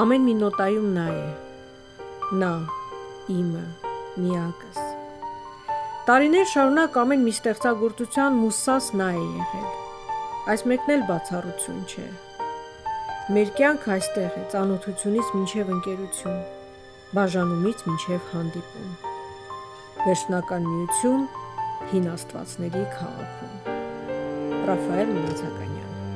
Ամեն մի նոտայում նա է, նա, իմը, միակս։ Տարիներ շարունակ ամեն մի ստեղծագործության մուսաս նա է եղել, այս մեկն էլ բացառություն չէ։ Մեր կյանքը այստեղ է, ծանոթությունից մինչև ընկերություն, բաժանումից մինչև հանդիպում, վերջնական միություն հին աստվածների քաղաքում։ Ռաֆայել Մնացականյան։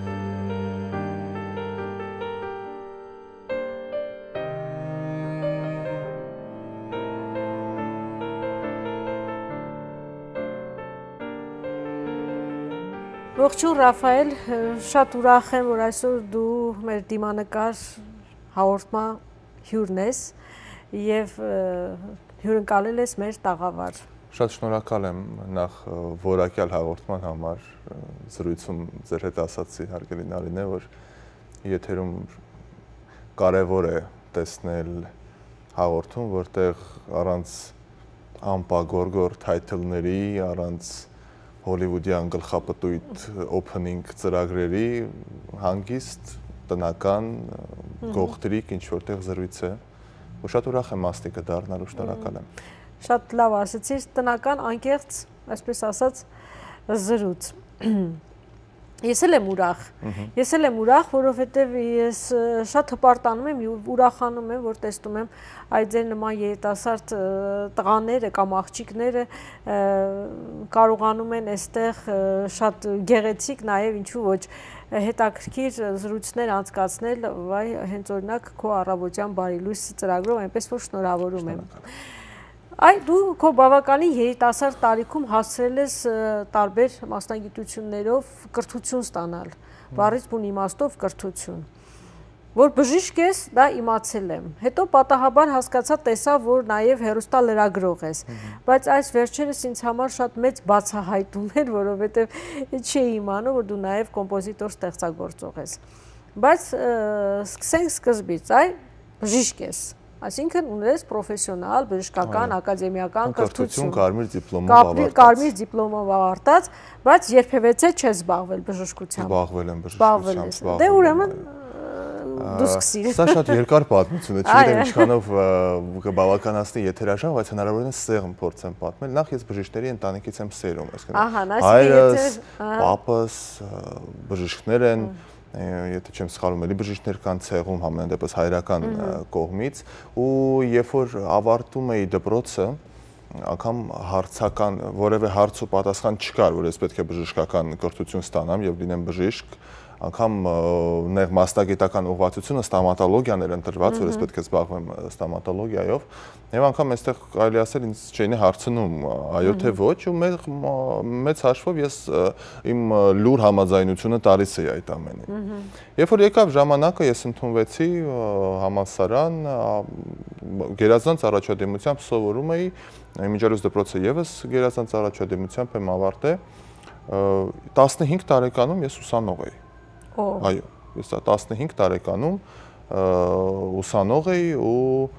Ողջույն Ռաֆայել, շատ ուրախ եմ, որ այսօր դու մեր դիմանկար հաղորդման հյուրն ես եւ հյուրընկալել ես մեր տաղավար։ Շատ շնորհակալ եմ նախ որակյալ հաղորդման համար, զրույցում ձեր հետ ասացի հարգելի Նարինե, որ եթերում կարևոր է տեսնել հաղորդում, որտեղ առանց անպագորգոր թայթլների, առանց հոլիվուդյան գլխապտույտ օփնինգ ծրագրերի հանգիստ տնական գողտրիկ ինչ որտեղ զրույց է, ու շատ ուրախ եմ մասնիկը դառնալու, շնորհակալ եմ։ Շատ լավ ասացիր, տնական անկեղծ, այսպես ասած, զրույց։ Ես էլ եմ ուրախ, որովհետև ես շատ հպարտանում եմ, ուրախանում եմ, որ տեսնում եմ այդ ձեր նման երիտասարդ տղաները կամ աղջիկները կարողանում են այստեղ շատ գեղեցիկ, նաև ինչու ոչ հետաքրքիր զրույցներ անցկացնել, հենց օրինակ քո առավոտյան բարի լույս ծրագրով, այնպես որ շնորհավորում եմ։ Այ դու քո բավականին երիտասարդ տարիքում հասցրել ես տարբեր մասնագիտություններով կրթություն ստանալ, բառից բուն իմաստով կրթություն, որ բժիշկ ես, դա իմացել եմ, հետո պատահաբար հասկացա, տեսա, որ նաև հեռուստալրագրող ես, բայց այս վերջերս ինձ համար շատ մեծ բացահայտում էր, որովհետև չէի իմանում, որ դու նաև կոմպոզիտոր ստեղծագործող ես, բայց սկսենք սկզբից, բժիշկ ես, այսինքն ունես պրոֆեսիոնալ, բժշկական, ակադեմիական կրթություն, կարմիր դիպլոմով ավարտած, բայց երբևէ չես զբաղվել բժշկությամբ։ Զբաղվել եմ բժշկությամբ։ Դե ուրեմն դու սկսիր։ Սա շատ երկար պատմություն է, չգիտեմ ինչքանով կբավականացնի եթերաժամ, բայց հնարավորինս սեղմ փորձեմ պատմել։ Նախ ես բժիշկների ընտանիքից եմ սերում, այսինքն հայրս, պապս բժիշկներ են, եթե չեմ սխալվում, էլի բժիշկներ կան ցեղում համենայն դեպս հայրական կողմից, ու երբ որ ավարտում էի դպրոցը, անգամ հարցական որևէ հարց ու պատասխան չկար, որ ես պետք է բժշկական կրթություն ստանամ եւ լինեմ բժիշկ, անգամ նեղ մասնագիտական ուղղվածությունը ստոմատոլոգիան էր ընտրված, որ ես պետք է զբաղվեմ ստոմատոլոգիայով, եւ անգամ այստեղ կարելի ասել ինձ չէին հարցնում այո թե ոչ, ու մեծ հաշվով ես իմ լուր համաձայնությունը տալիս էի այդ ամենին։ Երբ որ եկավ ժամանակը, ես ընդունվեցի համալսարան, գերազանց առաջադիմությամբ սովորում էի, իմիջիալոց դպրոցը եւս գերազանց առաջադիմությամբ եմ ավարտել, 15 տարեկանում ես ուսանող էի։ Այո, ես 15 տարեկանում ուսանող էի ու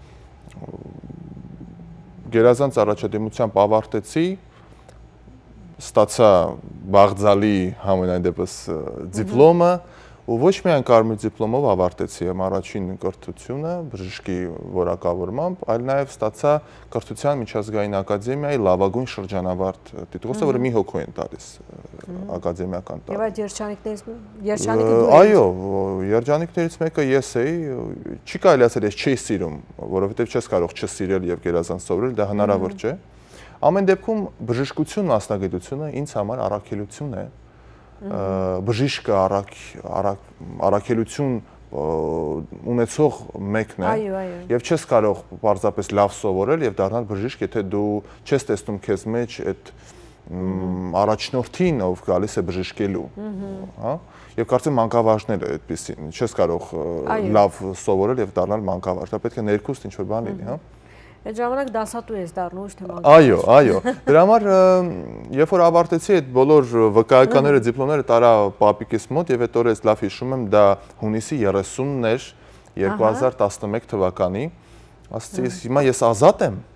գերազանց առաջադիմությամբ ավարտեցի, ստացա բաղձալի համենայն դեպս դիպլոմը, ու ոչ միայն կարմիր դիպլոմով ավարտեցի եմ առաջին կրթությունը բժշկի որակավորմամբ, այլ նաև ստացա կրթության միջազգային ակադեմիայի լավագույն շրջանավարտ տիտղոսը, որը մի հոգու են տալիս ակադեմիական տարի։ Եվ այդ երջանիկը դու Այո, երջանիկներից մեկը ես էի, չի կարելի ասել ես չէի սիրում, որովհետև չես կարող չսիրել եւ գերազանց սովորել, դա հնարավոր չէ։ Ամեն դեպքում բժշկություն մասնագիտությունը ինձ համար առաքելություն է։ Բժիշկը առաքելություն ունեցող մեկն է եւ չես կարող պարզապես լավ սովորել եւ դառնալ բժիշկ, եթե դու չես տեսնում քեզ մեջ այդ առաջնորդին, ով գալիս է բժշկելու, հա, եւ կարծեմ մանկավարժն է այդպեսին, չես կարող լավ սովորել եւ դառնալ մանկավարժ, դա պետք է ներքուստ ինչ-որ բան լինի, հա։ Այդ ժամանակ դասատու ես դառնում, ոչ թե մանկավարժ։ Այո, դրա համար երբ որ ավարտեցի այդ բոլոր վկայականները, դիպլոմները տարա պապիկիս մոտ եւ այդ օրը ես լավ հիշում եմ, դա հունիսի 30-ն էր 2011 թվականի, ասացի հիմա ես ազատ եմ,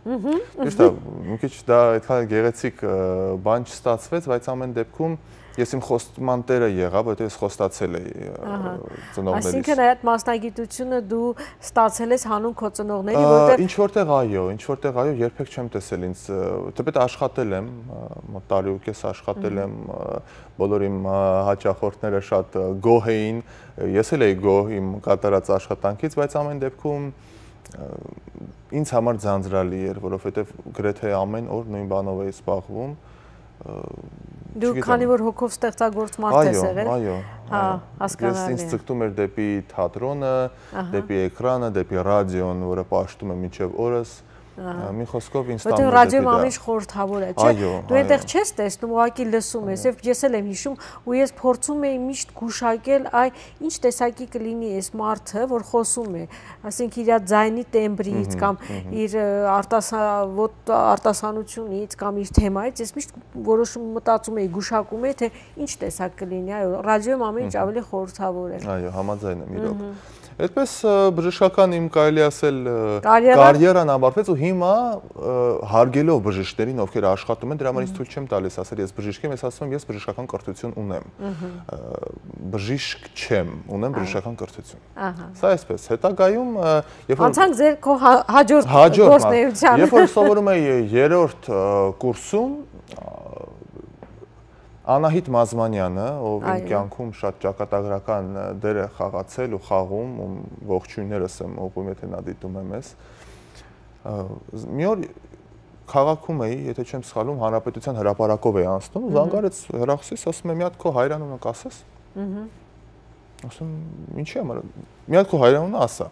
Ճիշտ է, մի քիչ դա այդքան գեղեցիկ բան չստացվեց, բայց ամեն դեպքում ես իմ խոստման տերը եղա, որովհետև ես խոստացել էի ծնողներիս։ Այսինքն այդ մասնագիտությունը դու ստացել ես հանուն քո ծնողների, որովհետև ինչ որտեղ այո, երբեք չեմ տեսել ինձ, թեպետ աշխատել եմ, մոտ տարի ու կես աշխատել եմ, բոլոր իմ հաճախորդները շատ գոհ էին, ես էլ էի գոհ իմ կատարած աշխատանքից, բայց ամեն դեպքում ինձ համար ձանձրալի էր, որովհետև գրեթե ամեն օր նույն բանով էի զբաղվում։ Դու քանի որ հոգով ստեղծագործ մարդ ես եղել։ Այո, հասկանալի է։ Ինձ ձգտում էր դեպի թատրոնը, դեպի էկրանը, դեպի ռադիոն, որը պաշտում եմ մինչև օրս։ Մի խոսքով ինձ տանում էր ռադիոյում ամիշ խորհրդավոր է, չէ՞։ Դու այնտեղ չես տեսնում, ուղղակի լսում ես, եւ ես էլ եմ հիշում, ու ես փորձում եի միշտ գուշակել, այ ինչ տեսակի կլինի այս մարդը, որ խոսում է, ասենք իր ձայնի տեմբրից կամ իր արտասանությունից կամ իր թեմայից, ես միշտ որոշում մտածում էի, գուշակում էի, թե ինչ տեսակ կլինի, այո, ռադիոյում ամեն ինչ ավելի խորհրդավոր է։ Այո, համաձայն եմ իրոք։ Այդպես բժշկական իմ կարելի ասել կարիերան ավարտվեց ու հիմա հարգելով բժիշկներին, ովքեր աշխատում են, դրա համար ինձ թույլ չեմ տալիս ասել ես բժիշկ եմ, ես ասում եմ ես բժշկական կրթություն ունեմ։ Բժիշկ չեմ, ունեմ բժշկական կրթություն։ Սա այսպես, հետագայում անցանք ձեր քո հաջորդ գործունեության։ Երբ որ սովորում էի 3-րդ կուրսում, Անահիտ Մազմանյանը, ով իմ կյանքում շատ ճակատագրական դեր է խաղացել ու խաղում, ողջույններս եմ ուղղում, եթե նա դիտում է մեզ։ Մի օր քաղաքում էի, եթե չեմ սխալվում, Հանրապետության հրապարակով էի անցնում, զանգարեց հեռախոսից, ասում է՝ մի հատ քո հայրանունը կասես։ Ասում եմ՝ ինչի՞ համար։ Մի հատ քո հայրանունը ասա։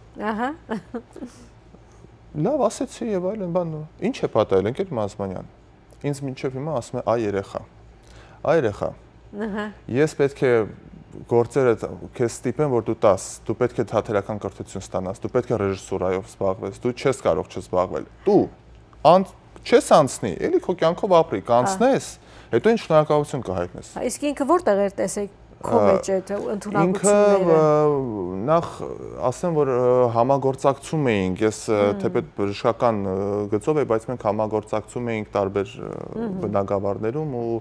Լավ, ասեցի եւ այլն բան։ Ինչ է պատահել, ընկեր Մազմանյան։ Ինձ մինչև հիմա ասում է՝ այ երեխա։ Այ երեխա, ես պետք է գործերը քեզ ստիպեմ, որ դու տաս, դու պետք է թատերական կրթություն ստանաս, դու պետք է ռեժիսուրայով զբաղվես, դու չես կարող չզբաղվել, դու չես անցնի, էլի քո կյանքով ապրի, կանցնես, հետո ինչ շնորհակալություն կհայտնես։ Իսկ ինքը որտեղ էր տեսեք քո մեջ այդ ընդունակությունները։ Ինքը նախ ասեմ, որ համագործակցում էինք, ես թեպետ բժշկական գծով էի, բայց մենք համագործակցում էինք տարբեր բնակավարներում ու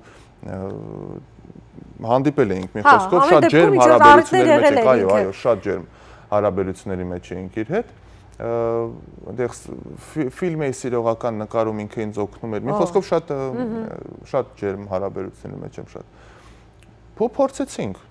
հանդիպել էինք մի խոսքով շատ ջերմ հարաբերությունների մեջ ենք, այո, շատ ջերմ հարաբերությունների մեջ էինք իր հետ։ Այնտեղ ֆիլմ էի սիրողական նկարում, ինքը ինձ օգնում էր։ Մի խոսքով շատ ջերմ հարաբերությունների մեջ եմ շատ։ Փորձեցինք։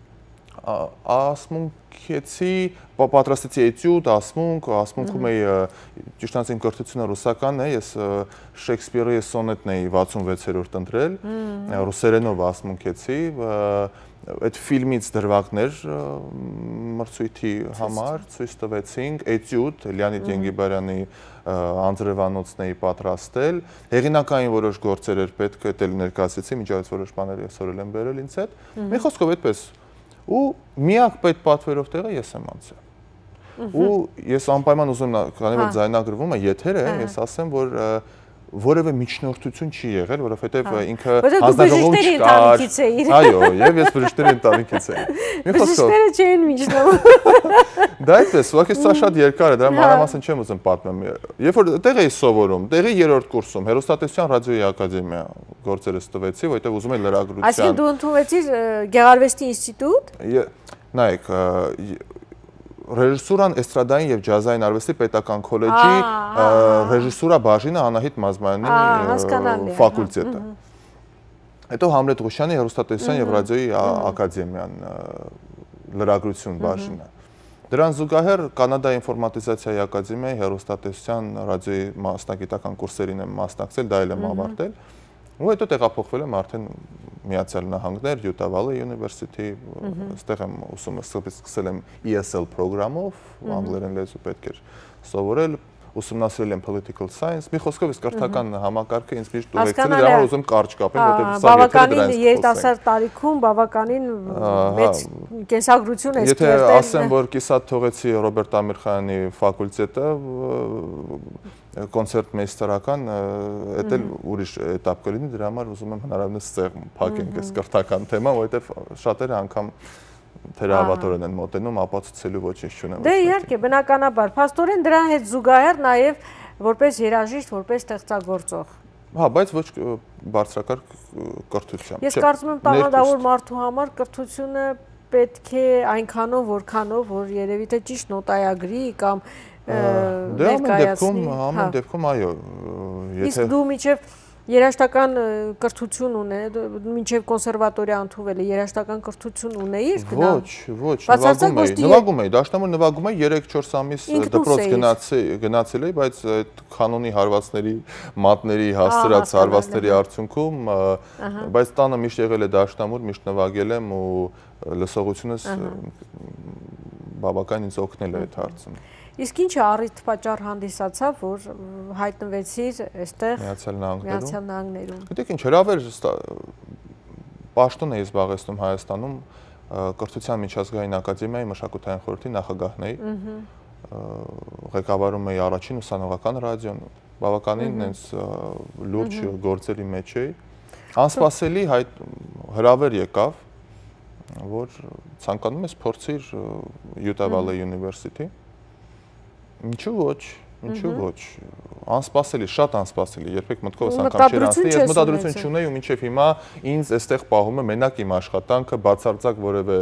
Ասմունքեցի, պատրաստեցի էտյուդ, ասմունքում էի ճիշտ ասեմ կրթությունը ռուսական է, ես Շեքսպիրի սոնետն էի 66-րդ ընտրել, ռուսերենով ասմունքեցի, այդ ֆիլմից դրվագներ մրցույթի համար ցույց տվեցինք, էտյուդ Լեոնիդ Ենգիբարյանի անձրևանոցն էի պատրաստել, հեղինակային որոշ գործեր էր պետք, դա էլ ներկայացրեցի, միջավայր որոշ բաներ ես օրել եմ բերել ինձ հետ, մի խոսքով այդպես ու միակ պետ պատվերով տեղը ես եմ անցել։ Ու ես անպայման ուզում եմ, քանի որ ձայնագրվում է եթեր է, ես ասեմ, որ որևէ միջնորդություն չի եղել, որովհետև ինքը հանձնաժողովում չկար։ Այո, եւ ես բժիշկների ընտանիքից էի։ Բժիշկները չէին միջնորդում։ Դա այդպես, ուղղակի սա շատ երկար է, դրա մանրամասն չեմ ուզում պատմեմ։ Երբ որ տեղ էի սովորում, տեղի 3-րդ կուրսում, Հեռուստատեսության ռադիոյի ակադեմիա գործերս տվեցի, որովհետև ուզում էի լրագրության։ Այսինքն դու ընդունվեցիր Գեղարվեստի ինստիտուտ։ Նայեք, ռեժիսուրան, էստրադային եւ ջազային արվեստի պետական քոլեջի ռեժիսուրա բաժինը Անահիտ Մազմանյանի ֆակուլտետը։ Հետո Համլետ Ղուշյանի հեռուստատեսության եւ ռադիոյի ակադեմիան լրագրություն բաժինը։ Դրան զուգահեռ Կանադայի ինֆորմատիզացիայի ակադեմիայի հեռուստատեսության ռադիոյի մասնագիտական կուրսերին եմ մասնակցել, դա էլ եմ ավարտել։ Ու հետո տեղափոխվել եմ արդեն Միացյալ Նահանգներ, Յուտա Վալի University, այստեղ եմ ուսումը սկսել եմ ESL ծրագրով, անգլերեն լեզու պետք էր սովորել, ուսումնասիրել եմ political science, մի խոսքով իսկ կրթական համակարգը ինձ միշտ ուղեկցել է, դրա համար ուզում կարճ կապեմ, որտեղ սա բավականին երիտասարդ տարիքում բավականին մեծ կենսագրություն է ստեղծել։ Եթե ասեմ, որ կիսատ թողեցի Ռոբերտ Ամիրխանյանի ֆակուլտետը, կոնցերտմեյստերական, դա էլ ուրիշ էտապ կլինի, դրա համար ուզում եմ հնարավորինս ստեղ փակենք այս կրթական թեման, որովհետև շատերը անգամ թերահավատորեն են մոտենում, ապացուցելու ոչինչ չունեմ։ Դե իհարկե, բնականաբար, փաստորեն դրա հետ զուգահեռ նաև որպես երաժիշտ, որպես ստեղծագործող։ Հա, բայց ոչ բարձրակարգ կրթությամբ։ Ես կարծում եմ տաղանդավոր մարդու համար կրթությունը պետք է այնքանով, որքանով, որ երևի թե ճիշտ նոտայագրի կամ ներկայացնի։ Ամեն դեպքում այո։ Իսկ դու միջև երաժշտական կրթություն ունես, մինչև կոնսերվատորիա ընդունվել է, երաժշտական կրթություն ունեիր գնալ։ Ոչ, նվագում էի, դաշնամուր նվագում էի 3-4 ամիս դպրոց գնացել էի, բայց այդ կանոնի հարվածների, մատների հասցրած հարվածների արդյունքում, բայց տանը միշտ եղել է դաշնամուր, միշտ նվագել եմ ու լսողությունս բավական ինձ օգնել է այդ հարցում։ Իսկ ինչ առիթ պատճառ հանդիսացավ, որ հայտնվեցիր այստեղ Միացյալ Նահանգներում։ Գիտեք ինչ, հրավեր պաշտոն էի զբաղեցնում Հայաստանում, կրթության միջազգային ակադեմիայի մշակութային խորհրդի նախագահն էի, ղեկավարում էի առաջին ուսանողական ռադիոն, բավականին այնց լուրջ գործերի մեջ էի։ Անսպասելի հրավեր եկավ, որ ցանկանում ես փորձիր Utah Valley University։ Ինչու ոչ, անսպասելի, շատ անսպասելի, երբեք մտքովս անգամ չէր անցնի, ես մտադրություն չունեի ու մինչև հիմա ինձ այստեղ պահում է մենակ իմ աշխատանքը, բացարձակ որևէ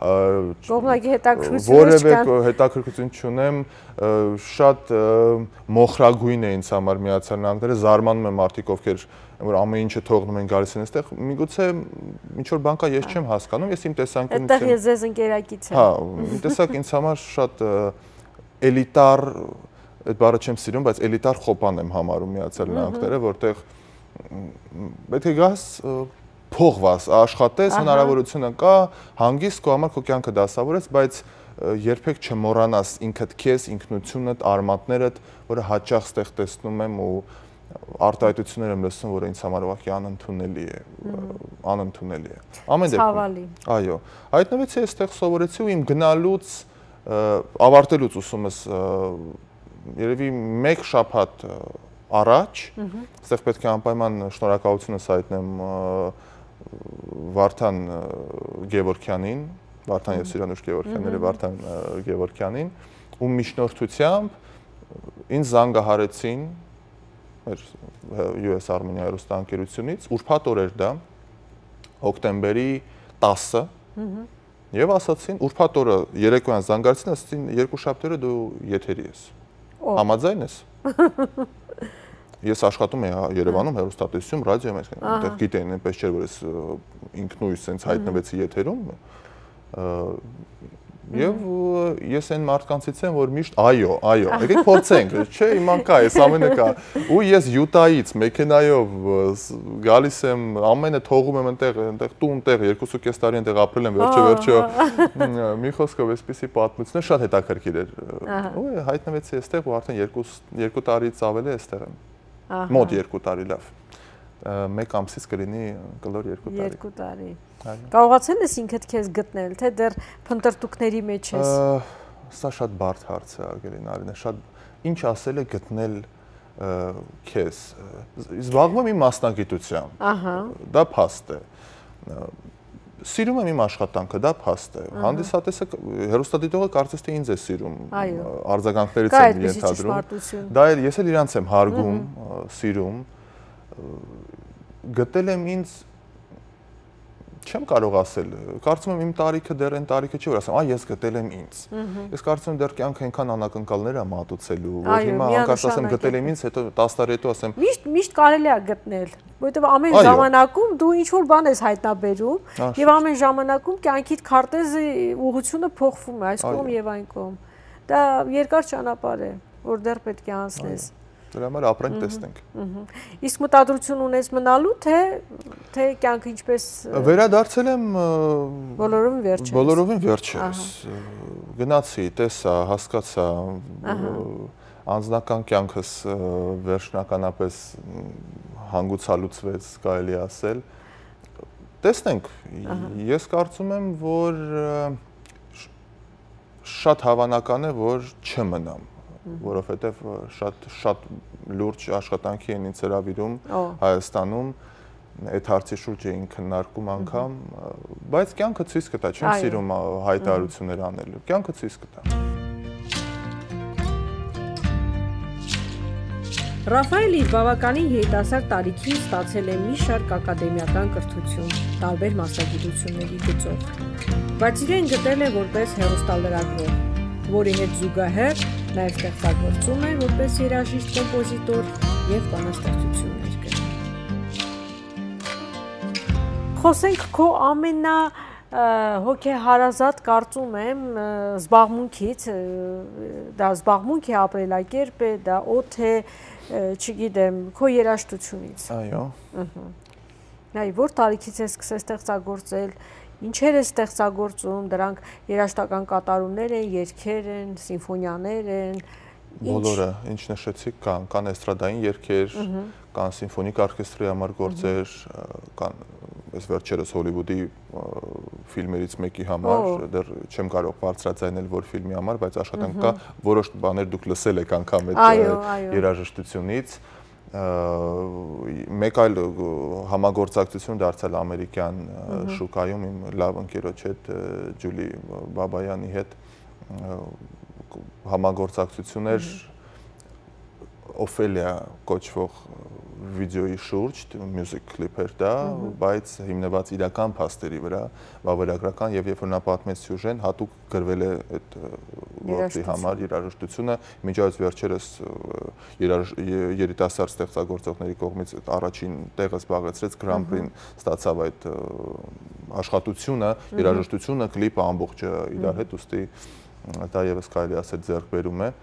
հետաքրքրություն չունեմ, շատ մոխրագույն է ինձ համար Միացյալ Նահանգները, զարմանում եմ մարդիկ, ովքեր որ ամեն ինչը թողնում են գալիս են այստեղ, միգուցե ինչ որ բան կա, ես չեմ հասկանում, ես իմ տեսանկյունից այդտեղ ես ձեզ ընկերակից եմ։ Հա, իմ տեսակ ինձ համար շատ էլիտար, այդ բառը չեմ սիրում, բայց էլիտար խոպան եմ համարում Միացյալ Նահանգները, որտեղ պետք է գաս փողված, աշխատես, հնարավորությունը կա, հանգիստ քո համար քո կյանքը դասավորես, բայց երբեք չմոռանաս ինքդ քեզ, ինքնությունդ, արմատներդ, որը հաճախ ստեղ տեսնում եմ ու արտահայտություններ եմ լսում, որը ինձ համար ուղղակի անընդունելի է։ Ամեն դեպքում։ Այո, հայտնվեցի այստեղ, սովորեցի ու իմ գնալուց ավարտելուց ուսումս երևի 1 շաբաթ առաջ, այստեղ պետք է անպայման շնորհակալությունս հայտնեմ Վարդան Գևորգյանին, Վարդան եւ Սիրանուշ Գևորգյանների Վարդան Գևորգյանին, ու միջնորդությամբ ինձ զանգահարեցին US Armenia հեռուստաընկերությունից, ուրբաթ օր էր դա, հոկտեմբերի 10-ը, եւ ասացին, ուրբաթ օրը երեկոյան զանգարեցին, ասացին 2 շաբթի դու եթերի ես։ Համաձայն ես։ Ես աշխատում էի Երևանում հեռուստատեսություն, ռադիոյում, այնտեղ գիտեին, այնպես չէր, որ ես ինքնույս sense հայտնվեցի եթերում։ Եվ ես այն մարդկանցից եմ, որ միշտ այո, եկեք փորձենք, չէ, իման կա, ես ամենը կա։ Ու ես Յուտայից մեքենայով գալիս եմ, ամենը թողում եմ այնտեղ տուն տեղ 2.5 տարի այնտեղ ապրել եմ, վերջը մի խոսքով այսպեսի պատմությունը շատ հետաքրքիր էր։ Ու հայտնվեցի այստեղ ու արդեն 2 տարից ավել է այստեղ եմ։ Մոտ 2 տարի լավ։ 1 ամսից կլինի կլոր 2 տարի։ 2 տարի։ Կարողացել ես ինքդ քեզ գտնել, թե դեռ փնտրտուքների մեջ ես։ Սա շատ բարդ հարց է, Արգելին Արինե, շատ ինչ ասել է գտնել քեզ։ Զբաղվում եմ իմ մասնագիտությամբ։ Դա փաստ է։ Սիրում եմ իմ աշխատանքը, դա փաստ է։ Հանդիսատեսը հեռուստադիտողը կարծես թե ինձ է սիրում։ Արձագանքներից եմ ենթադրում։ Դա էլ ես էլ իրանց եմ հարգում, սիրում։ Գտել եմ ինձ չեմ կարող ասել, կարծում եմ իմ տարիքը դեռ այն տարիքը չէ, որ ասեմ, ես գտել եմ ինձ։ Ես կարծում եմ դեռ կյանքը այնքան անակնկալներ է մատուցելու, որ հիմա անկարծ ասեմ գտել եմ ինձ, հետո 10 տարի հետո ասեմ միշտ կարելի է գտնել, որովհետև ամեն ժամանակում դու ինչ որ բան ես հայտնաբերում եւ ամեն ժամանակում կյանքիդ քարտեզի ուղղությունը փոխվում է այս կողմ եւ այն կողմ։ Դա երկար ճանապարհ է, որ դեռ պետք է անցնես։ Դրա համար ապրենք տեսնենք։ Իսկ մտադրություն ունես մնալու, թե կյանքը ինչպես վերադարձել եմ բոլորովին վերջերս։ Գնացի, տեսա, հասկացա, անձնական կյանքս վերջնականապես հանգուցալուծվեց, կարելի ասել։ Տեսնենք, ես կարծում եմ, որ շատ հավանական է, որ չմնամ, որովհետև շատ լուրջ աշխատանքի են ինձ հրավիրում Հայաստանում, այդ հարցի շուրջ էին քննարկում անգամ, բայց կյանքը ցույց կտա, չեմ սիրում հայտարարություններ անելու, կյանքը ցույց կտա։ Ռաֆայելը իր բավականին երիտասարդ տարիքին ստացել է մի շարք ակադեմիական կրթություն, տարբեր մասնագիտությունների գծով, բայց իրեն գտել է որպես հեռուստալրագրող, որի հետ զուգահեռ նաև ստեղծագործում է որպես երաժիշտ, կոմպոզիտոր եւ բանաստեղծություններ գրում։ Խոսենք քո հոգեհարազատ կարծում եմ զբաղմունքից, դա զբաղմունք է, ապրելակերպ է, դա օդ է, չգիտեմ, քո երաժշտությունից։ Այո։ Այ որ տարիքից ես սկսել ստեղծագործել, ինչեր ես ստեղծագործում, դրանք երաժշտական կատարումներ են, երգեր են, սիմֆոնիաներ են։ Բոլորը, ինչ նշեցիք, կան էստրադային երգեր, կան սիմֆոնիկ օրկեստրի համար գործեր, կան այս վերջերս Հոլիվուդի ֆիլմերից մեկի համար, դեռ չեմ կարող բարձրաձայնել որ ֆիլմի համար, բայց աշխատանք կա, որոշ բաներ դուք լսել եք անգամ այդ երաժշտությունից։ Մեկ այլ համագործակցություն դարձել ամերիկյան շուկայում իմ լավ ընկերոջ հետ, Ջուլի Բաբայանի հետ համագործակցություն էր Օֆելիա կոչվող վիդեոյի շուրջ, մյուզիկ կլիպ էր դա, բայց հիմնված իրական փաստերի վրա, վավերագրական, եւ երբ որ նա պատմեց սյուժեն, հատուկ գրվել է այդ գործի համար երաժշտությունը, միջազգ վերջերս երիտասարդ ստեղծագործողների կողմից առաջին տեղը զբաղեցրեց, Grand Prix-ն ստացավ այդ աշխատությունը, երաժշտությունը, կլիպը ամբողջը իրար հետ, ուստի դա եւս կարելի ասել ձեռքբերում է։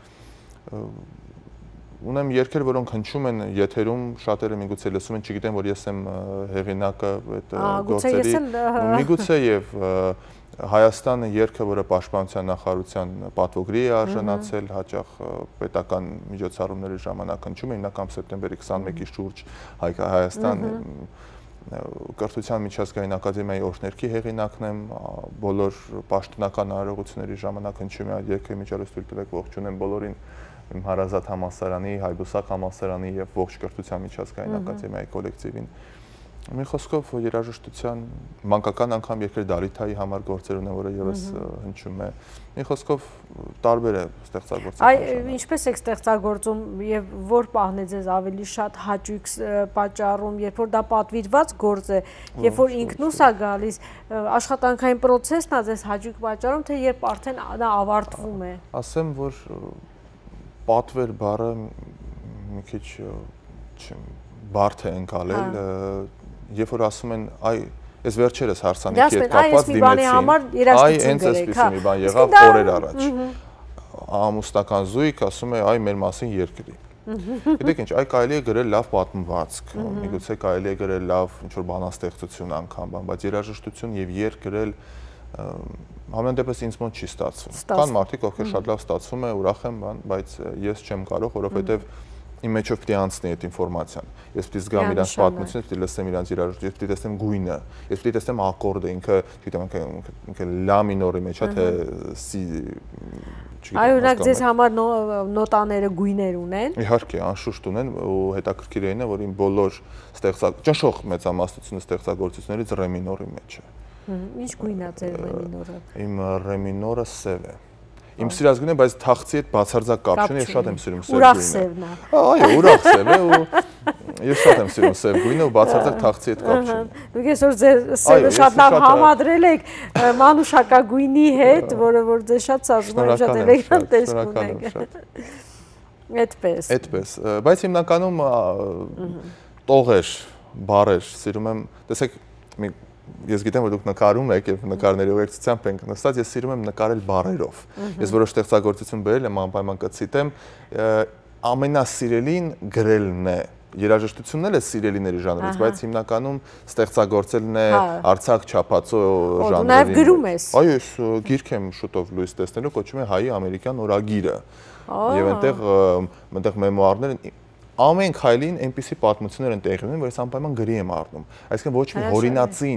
Ունեմ երգեր, որոնք հնչում են եթերում, շատերը միգուցե լսում են, չգիտեմ, որ ես եմ հեղինակը այդ գործերի, միգուցե եւ Հայաստանը երգը, որը Պաշտպանության նախարարության պատվոգրի է արժանացել, հաճախ պետական միջոցառումների ժամանակ հնչում է, հիմնական սեպտեմբերի 21-ի շուրջ Հայաստան կրթության միջազգային ակադեմիայի օրհներքի հեղինակն եմ, բոլոր պաշտոնական արարողությունների ժամանակ հնչում է այդ երգը, միջալույս թույլ տվեք ողջունեմ բոլորին իմ հարազատ համալսարանի, Հայբուսակ համալսարանի եւ ողջ կրթության միջազգային ակադեմիայի կոլեկտիվին։ Մի խոսքով երաժշտության մանկական անգամ երգեր Դալիթայի համար գործեր ունեն, որը եւս հնչում է։ Մի խոսքով տարբեր է ստեղծագործական։ Այ ինչպես եք ստեղծագործում եւ որ պահն է ձեզ ավելի շատ հաճույք պատճառում, երբ որ դա պատվիրված գործ է, երբ որ ինքնուս է գալիս, աշխատանքային process-ն է ձեզ հաճույք պատճառում, թե երբ արդեն դա ավարտվում է։ Ասեմ, որ պատվեր բառը մի քիչ բարդ է ընկալել, երբ որ ասում են, այ այս վերջերս հարսանիքի հետ կապված դիմեցին, այ հենց այսպիսի մի բան եղավ օրեր առաջ, ամուսնական զույգ ասում է, այ մեր մասին երկրի։ Գիտեք ինչ, այ կարելի է գրել լավ պատմվածք, միգուցե կարելի է գրել լավ ինչ-որ բանաստեղծություն անգամ, բայց երաժշտություն եւ երգ գրել համեն դեպս ինձ մոտ չի ստացվում։ Կան մարդիկ, ովքեր շատ լավ ստացվում է, ուրախ եմ, բայց ես չեմ կարող, որովհետև իմ մեջով պիտի անցնի այդ ինֆորմացիան։ Ես պիտի զգամ իրանց պատմությունը, պիտի լսեմ իրանց երաժշտությունը, ես պիտի տեսնեմ գույնը, ես պիտի տեսնեմ ակորդը, ինքը, չգիտեմ, ինքը լա մինորի մեջ է, թե սի, չգիտեմ։ Այո, օրինակ ձեզ համար նոտաները գույներ ունեն։ Իհարկե, անշուշտ ունեն, ու հետաքրքիր է, որ իմ բոլոր ճնշող մեծամասնությունը ստեղծագործություններից ռե մինորի մեջ է։ Ինչ գույն է ձեր ռե մինորը։ Իմ ռե մինորը սև է։ Իմ սիրածգույնը, բայց թախծի հետ բացարձակ կապ չունի, ես շատ եմ սիրում սև գույնը։ Ուրախ սևն է։ Այո, ուրախ սև է ու ես շատ եմ սիրում սև գույնը ու բացարձակ թախծի հետ կապ չունի։ Դուք այսօր ձեր սևը շատ լավ համադրել եք մանուշակագույնի հետ, որը որ ձեզ շատ սազում է, շատ էլեգանտ տեսք ունեք։ Այդպես։ Այդպես, բայց հիմնականում տողեր, բառեր սիրում եմ, տեսեք, ես գիտեմ, որ դուք նկարում եք եւ նկարների ուղեկցությամբ ենք նստած, ես սիրում եմ նկարել բառերով։ Ես որոշ ստեղծագործություն բերել եմ, անպայման կցիտեմ, ամենասիրելին գրելն է։ Երաժշտությունն էլ է սիրելիների ժանրից, բայց հիմնականում ստեղծագործելն է Արցախ չափածո ժանրին։ Նաև գրում ես։ Այո, ես գիրք եմ շուտով լույս տեսնելու, կոչվում է Հայի ամերիկյան օրագիրը։ Եվ այնտեղ մեմուարներ են ամեն քայլին այնպիսի պատմություններ են տեղի ունենում, որ ես անպայման գրի եմ առնում։ Այսինքն ոչ մի հորինածին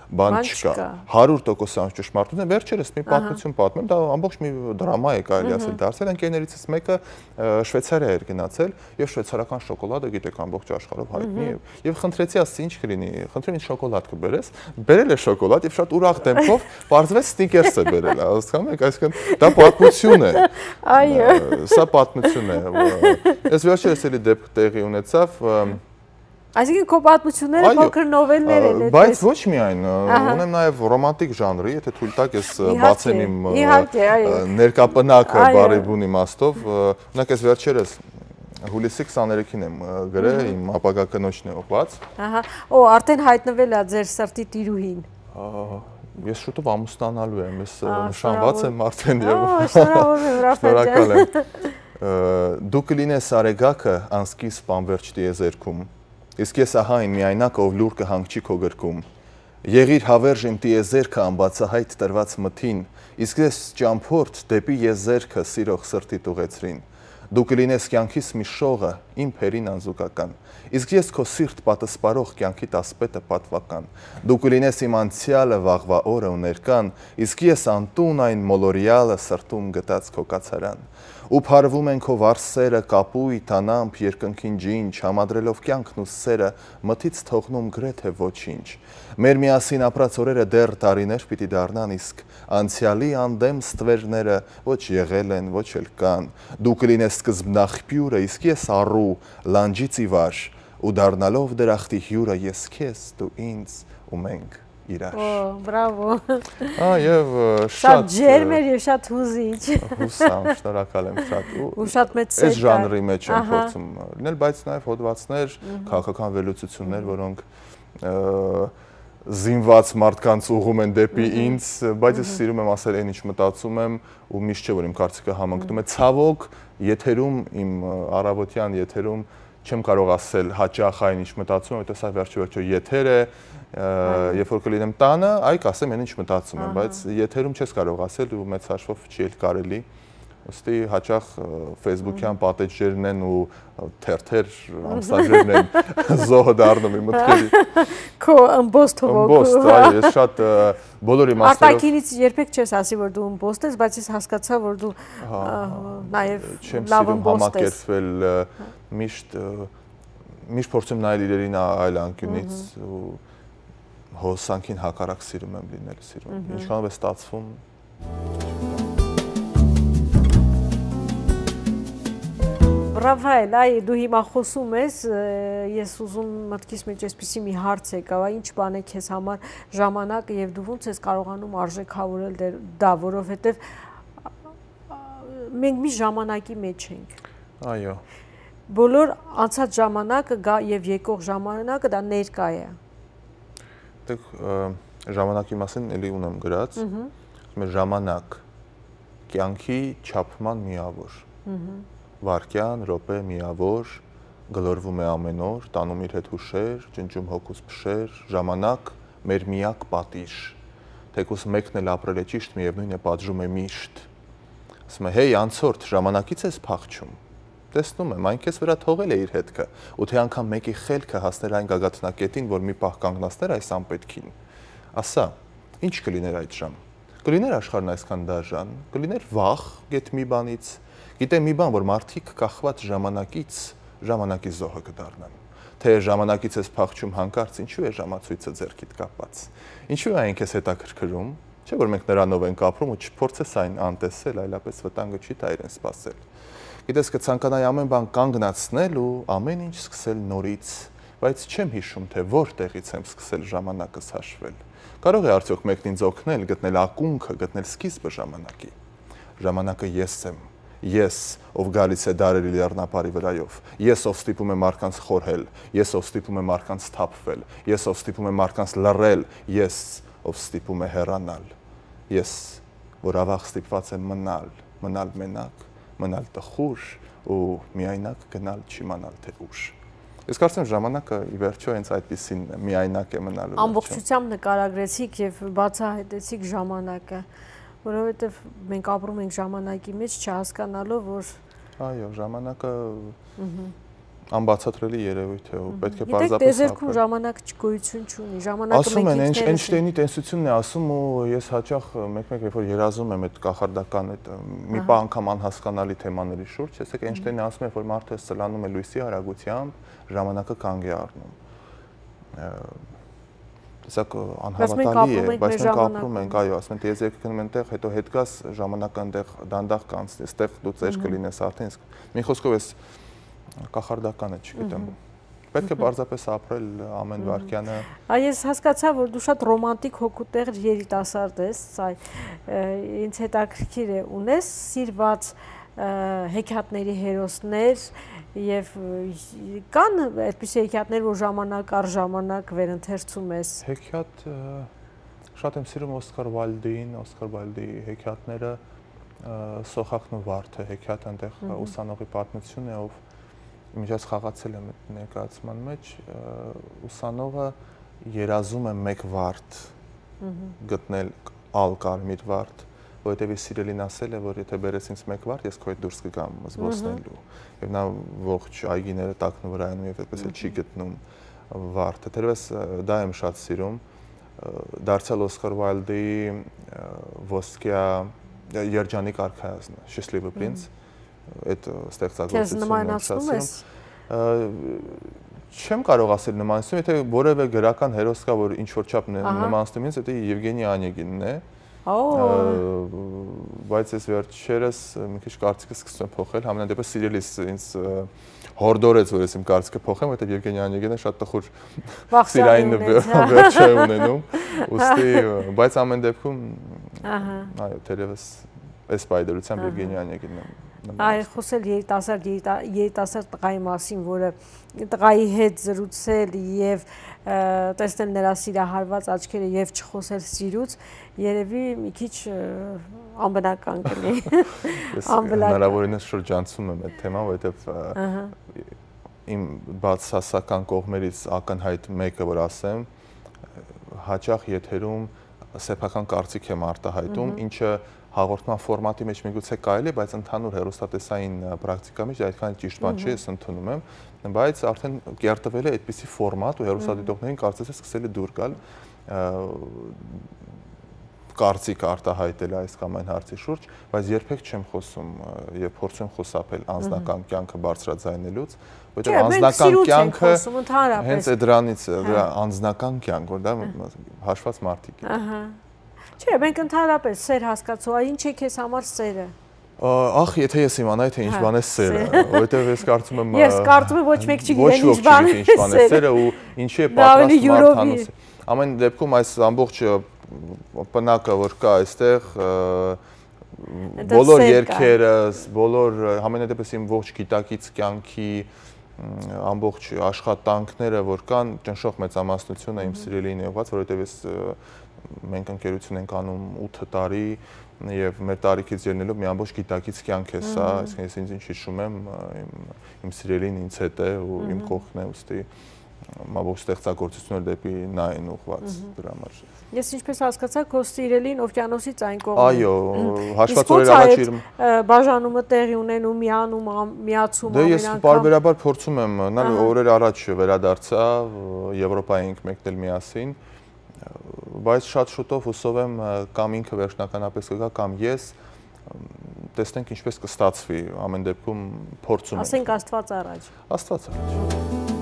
բան չկա։ 100% ճշմարտություն է, վերջերս մի պատմություն պատմեմ, դա ամբողջ մի դրամա է կարելի ասել դարձել, ընկերներիցս մեկը Շվեյցարիա էր գնացել եւ շվեյցարական շոկոլադը գիտեք ամբողջ աշխարհով հայտնի է եւ խնդրեցի ասեցի ինչ կլինի, խնդրեմ ինձ շոկոլադ կբերես, բերել է շոկոլադ եւ շատ ուրախ դեմքով պարզվեց ստիկերս է բերել, հասկանում եք, այսինքն դա պատմություն է։ Այո։ Սա պատմություն է։ Այս վերջերս էլի դեպք տեղի ունեցավ։ Այսինքն քո պատմությունները փոքր նովելներ են այդպես։ Բայց ոչ միայն, ունեմ նաև ռոմանտիկ ժանրի, եթե թույլ տաք ես բացեմ իմ ներկապնակը բարեբուն իմաստով, օրինակ այս վերջերս հուլիսի 23-ին եմ գրել, իմ ապագա կնոջն է ուղղված։ Ահա, օ, արդեն հայտնվել է ձեր սրտի տիրուհին։ Ես շուտով ամուսնանալու եմ, ես նշանված եմ արդեն եւ շնորհակալ եմ։ Դու կլինես արեգակը անսկիզբ անվերջ տիեզերքում։ Իսկ ես ահա այն միայնակ, ով լուր կհանգչի քո գրկում։ Եղիր հավերժ իմ տիեզերքը անբացահայտ տրված մթին, իսկ ես ճամփորդ դեպի եզերքը սիրող սրտիդ ուղեցրին։ Դու կլինես կյանքիս մի շողը, իմ փերին անզուգական, իսկ ես քո սիրտ պատսպարող կյանքի տասպետը պատվական։ Դու կլինես իմ անցյալը, վաղվա օրը ու ներկան, իսկ ես անտուն այն մոլորյալը սրտում գտած քո կացարան։ Ու փարվում են քո վարսերը, կապույտ, անամփ, երկնքին ջինջ, համադրելով կյանքն ու սերը, մթից թողնում գրեթե ոչինչ։ Մեր միասին ապրած օրերը դեռ տարիներ պիտի դառնան, իսկ անցյալի անդեմ ստվերները ոչ եղել են, ոչ էլ կան։ Դու կլինես սկզբնաղբյուրը, իսկ ես առու, լանջից ի վար, ու դառնալով դրախտի հյուրը ես քեզ, դու ինձ ու մենք իրար։ Օ, բրավո։ Եվ շատ ջերմ էր եւ շատ հուզիչ։ Հուսամ, շնորհակալ եմ շատ։ Ու շատ մեծ սեր կար։ Այս ժանրի մեջ եմ փորձում լինել, բայց նաեւ հոդվածներ, քաղաքական վերլուծություններ, որոնք զինված մարդկանց ուղում են դեպի ինձ, բայց ես սիրում եմ ասել այն ինչ մտածում եմ ու միշտ չէ որ իմ կարծիքը համընկնում է։ Ցավոք, եթերում իմ առավոտյան եթերում չեմ կարող ասել հաճախ այն ինչ մտածում եմ, որտեղ սա վերջի եթեր է, երբ որ կլինեմ տանը, այ կասեմ այն ինչ մտածում եմ, բայց եթերում չես կարող ասել ու մեծ հաշվով չի էլ կարելի։ Ոստի հաճախ Facebook-յան պատեջերն են ու թերթեր ամսաժերն են զոհը դառնում իմ մտքերի։ Քո ըմբոստ հոգու։ Ըմբոստ, այ ես շատ բոլոր իմաստերով։ Արտաքինից երբեք չես ասի որ դու ըմբոստ ես, բայց ես հասկացա որ դու նաև լավ ըմբոստ ես։ Համակերպվել միշտ փորձում նայել իրերին այլ անկյունից ու հոսանքին հակառակ սիրում եմ լինել, սիրում եմ։ Ինչքանով է ստացվում։ Ռավայել, այ դու հիմա խոսում ես, ես ուզում մտքիս մեջ այսպիսի մի հարց եկավ, ինչ բան է քեզ համար ժամանակը եւ դու ոնց ես կարողանում արժեքավորել դա, որովհետեւ մենք մի ժամանակի մեջ ենք։ Այո։ Բոլոր անցած ժամանակը եւ եկող ժամանակը դա ներկա է։ Դեք ժամանակի մասին էլի ունեմ գրած։ Մեր ժամանակ կյանքի չափման միավոր։ Վարկյան, րոպե, միավոր, գլորվում է ամեն օր, տանում իր հետ հուշեր, ջնջում հոգուս փշեր, ժամանակ մեր միակ պատիժ։ Թեկուզ մեկն էլ ապրել է ճիշտ, միևնույն է պատժում է միշտ։ Ասում է, հեյ, անցորդ, ժամանակից ես փախչում։ Տեսնում եմ, այն քեզ վրա թողել է իր հետքը, ու թե անգամ մեկի խելքը հասներ այն գագաթնակետին, որ մի պահ կանգնացներ այս անպետքին։ Ասա, ինչ կլիներ այդ ժամ։ Կլիներ աշխարհն այսքան դաժան, կլիներ վախ գեթ մի բանից։ Գիտեմ մի բան, որ մարդիկ կախված ժամանակից ժամանակի զոհը կդառնան։ Թե ժամանակից ես փախչում հանկարծ, ինչու է ժամացույցը ձեռքիդ կապած։ Ինչու է այն քեզ հետաքրքրում, չէ՞ որ մենք նրանով ենք ապրում ու չփորձես այն անտեսել, այլապես վտանգը չի տա իրեն սпасել։ Գիտես կցանկանայի ամեն բան կանգնացնել ու ամեն ինչ սկսել նորից, բայց չեմ հիշում, թե որտեղից եմ սկսել ժամանակս հաշվել։ Կարող է արդյոք մեկն ինձ օգնել գտնել ակունքը, գտնել սկիզբը ժամանակի։ Ժամանակը ես եմ։ Ես, ով գալիս է դարերի լեռնապարի վրայով, ես, ով ստիպում է մարդկանց խորհել, ես, ով ստիպում է մարդկանց թափվել, ես, ով ստիպում է մարդկանց լռել, ես, ով ստիպում է հեռանալ, ես, որ ավաղ ստիպված եմ մնալ մենակ, մնալ տխուր ու միայնակ գնալ չիմանալ թե ուր։ Ես կարծեմ ժամանակը ի վերջո հենց այդպիսին միայնակ է մնալու։ Ամբողջությամբ նկարագրեցիք եւ բացահայտեցիք ժամանակը, որովհետեւ մենք ապրում ենք ժամանակի մեջ, չհասկանալով որ այո, ժամանակը անբացատրելի երևույթ է ու պետք է պարզապես ապրել։ Տեզերքում ժամանակ չգոյություն չունի, ժամանակը ասում են Էյնշտեյնի տեսությունն է ասում ու ես հաճախ մեկ-մեկ երբ որ երազում եմ այդ կախարդական այդ մի բան անգամ անհասկանալի թեմաների շուրջ, տեսեք Էյնշտեյնը ասում է որ մարդը սլանում է լույսի արագությամբ, ժամանակը կանգ է առնում։ Տեսակ անհավատալի է, բայց մենք ապրում ենք, այո, ասում են դեզ եկեք գնում այնտեղ, հետո հետ գաս ժամանակը այնտեղ դանդաղ կանցնի, այստեղ դու ծեր կլինես արդեն, մի խոսքով էս կախարդական է, չգիտեմ։ Պետք է պարզապես ապրել ամեն վայրկյանը։ Ես հասկացա, որ դու շատ ռոմանտիկ հոգուտեղ երիտասարդ ես, ինձ հետաքրքիր է, ունես սիրված հեքիաթների հերոսներ եւ կան այդպիսի հեքիաթներ, որ ժամանակ առ ժամանակ վերընթերցում ես։ Հեքիաթ շատ եմ սիրում Օսկար Վայլդի հեքիաթները, Սոխախն ու վարդը հեքիաթ այնտեղ ուսանողի պատմություն է, ով Միջած խաղացել եմ այդ ներկայացման մեջ, ուսանողը երազում է մեկ վարդ գտնել ալ կարմիր վարդ, որովհետև իր սիրելին ասել է, որ եթե բերես ինձ մեկ վարդ, ես քո հետ դուրս կգամ զբոսնելու։ Եվ նա ողջ այգիները տակն վրայանում եւ այդպես էլ չի գտնում վարդը։ Դերևս դա եմ շատ սիրում։ Դարձյալ Օսկար Վայլդի ոսկյա երջանիկ արքայազնը, Счастливый принц այդ ստեղծագործությունն չեմ կարող ասել նմանացնում, եթե որևէ գրական հերոս կա, որ ինչ-որ չափ նմանացնում ինձ, դա Եվգենի Անեգինն է, բայց ես վերջերս մի քիչ կարծիքս սկսում եմ փոխել, համենայնդեպս սիրելիս ինձ հորդորեց, որ ես իմ կարծիքը փոխեմ, որովհետև Եվգենի Անեգինը շատ տխուր սիրային վերջ է ունենում, ուստի, բայց ամեն դեպքում, այո, թերևս այս պայդրությամբ Եվգենի Անեգինն է։ Այ խոսել երիտասարդ տղայի մասին, որը տղայի հետ զրուցել եւ տեսնել նրա սիրահարված աչքերը եւ չխոսել սիրուց, երևի մի քիչ անբնական կլինի։ Ես հնարավորինս շրջանցում եմ այդ թեման, որովհետեւ իմ բացասական կողմերից ակնհայտ մեկը, որ ասեմ, հաճախ եթերում սեփական կարծիք եմ արտահայտում, ինչը հաղորդման ֆորմատի մեջ միգուցե կարելի է, բայց ընդհանուր հեռուստատեսային պրակտիկա մեջ այդքան ճիշտ բան չի, ես ընդունում եմ, բայց արդեն կերտվել է այդպիսի ֆորմատ ու հեռուստադիտողներին կարծես է սկսել է դուր գալ կարծիք արտահայտել այս կամ այն հարցի շուրջ, բայց երբեք չեմ խոսում եւ փորձում եմ խուսափել անձնական կյանքը բարձրաձայնելուց, որովհետեւ անձնական կյանքը հենց դրանից դրա անձնական կյանք, որ դա հաշված մարդիկ են։ Չէ, մենք ընդհանրապես սեր հասկացու, ինչ է քեզ համար սերը։ Ախ, եթե ես իմանայի, թե ինչ բան է սերը, որովհետև ես կարծում եմ Ես կարծում եմ ոչ մեկ չգիտեն ինչ բան է սերը ու ինչի է պատրաստ մարդանոց։ Ամեն դեպքում այս ամբողջ պնակը, որ կա այստեղ, բոլոր երգերս, բոլոր համենայնդեպս իմ ողջ գիտակից կյանքի ամբողջ աշխատանքները, որ կան, ճնշող մեծամասնությունը իմ սիրելին է եղած, որովհետև ես մենք ընկերություն ենք անում 8 տարի եւ մեր տարիքից ելնելով մի ամբողջ գիտակից կյանք է սա, այսինքն ես ինձ ինչ հիշում եմ, իմ սիրելին ինձ հետ է ու իմ կողքն է, ուստի ամբողջ ստեղծագործությունը դեպի նա են ուղղված դրա համար։ Ես ինչպես հասկացա, քո սիրելին օվկիանոսից այն կողմն է։ Այո, հաշվատորեր առաջ իր բաժանումը տեղի ունենում, միանում, միացում ամեն անգամ։ Դե ես բարբերաբար փորձում եմ, նա օրեր առաջ վերադարձա, Եվրոպա ենք մեկնել միասին, բայց շատ շուտով հուսով եմ կամ ինքը վերջնականապես կգա, կամ ես, տեսնենք ինչպես կստացվի, ամեն դեպքում փորձում ենք։ Ասենք Աստված առաջ։ Աստված առաջ։